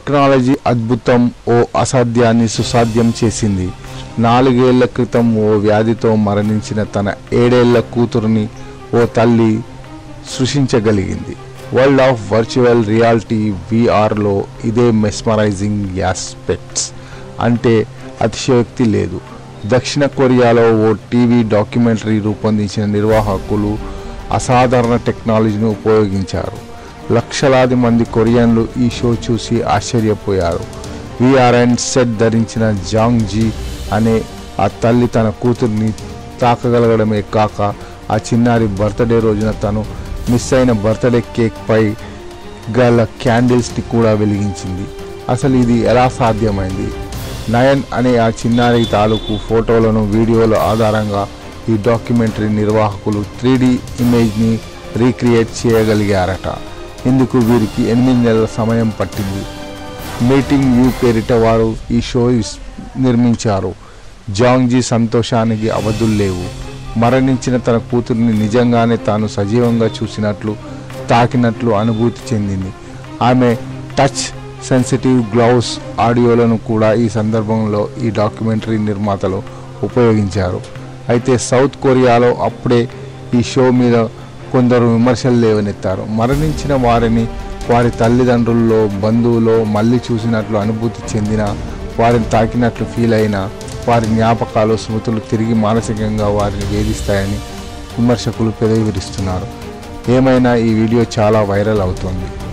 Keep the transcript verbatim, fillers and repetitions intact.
Technology అద్భుతం ఓ అసాధ్యాన్ని సుసాధ్యం చేసింది. నాలుగేళ్ల క్రితం ఓ వ్యాధితో మరణించిన తన ఏడేళ్ల కూతురుని ఓ తల్లి సృష్టించగలిగింది. వరల్డ్ ఆఫ్ వర్చువల్ రియాలిటీ వీఆర్లో ఇదే మెస్మరైజింగ్ యాస్పెక్ట్స్ అంటే అతిశయోక్తి లేదు. దక్షిణ కొరియాలో ఓ టీవీ డాక్యుమెంటరీ రూపొందించిన నిర్వాహకులు అసాధారణ టెక్నాలజీని ఉపయోగించారు. లక్షలాది మంది కొరియన్లు ఈ షో చూసి ఆశ్చర్యపోయారు. వీఆర్ అండ్ సెట్ ధరించిన జాంగ్ జీ అనే ఆ తల్లి తన కూతుర్ని తాకగలగడమే కాక ఆ చిన్నారి బర్త్డే రోజున తను మిస్ అయిన బర్త్డే కేక్పై గల క్యాండిల్స్ని కూడా వెలిగించింది. అసలు ఇది ఎలా సాధ్యమైంది? నయన్ అనే ఆ చిన్నారి తాలూకు ఫోటోలను వీడియోల ఆధారంగా ఈ డాక్యుమెంటరీ నిర్వాహకులు త్రీ డి ఇమేజ్ని రీక్రియేట్ చేయగలిగారట. ఇందుకు వీరికి ఎనిమిది నెలల సమయం పట్టింది. మీటింగ్ యూ పేరిట వారు ఈ షో నిర్మించారు. జాంగ్జీ సంతోషానికి అవధులు లేవు. మరణించిన తన కూతురిని నిజంగానే తాను సజీవంగా చూసినట్లు, తాకినట్లు అనుభూతి చెందింది. ఆమె టచ్ సెన్సిటివ్ గ్లౌస్ ఆడియోలను కూడా ఈ సందర్భంలో ఈ డాక్యుమెంటరీ నిర్మాతలు ఉపయోగించారు. అయితే సౌత్ కొరియాలో అప్పుడే ఈ షో మీద కొందరు విమర్శలు లేవనెత్తారు. మరణించిన వారిని వారి తల్లిదండ్రుల్లో బంధువులో మళ్ళీ చూసినట్లు అనుభూతి చెందిన, వారిని తాకినట్లు ఫీల్ అయిన వారి జ్ఞాపకాలు స్మృతులు తిరిగి మానసికంగా వారిని వేధిస్తాయని విమర్శకులు పెదవి విరుస్తున్నారు. ఏమైనా ఈ వీడియో చాలా వైరల్ అవుతోంది.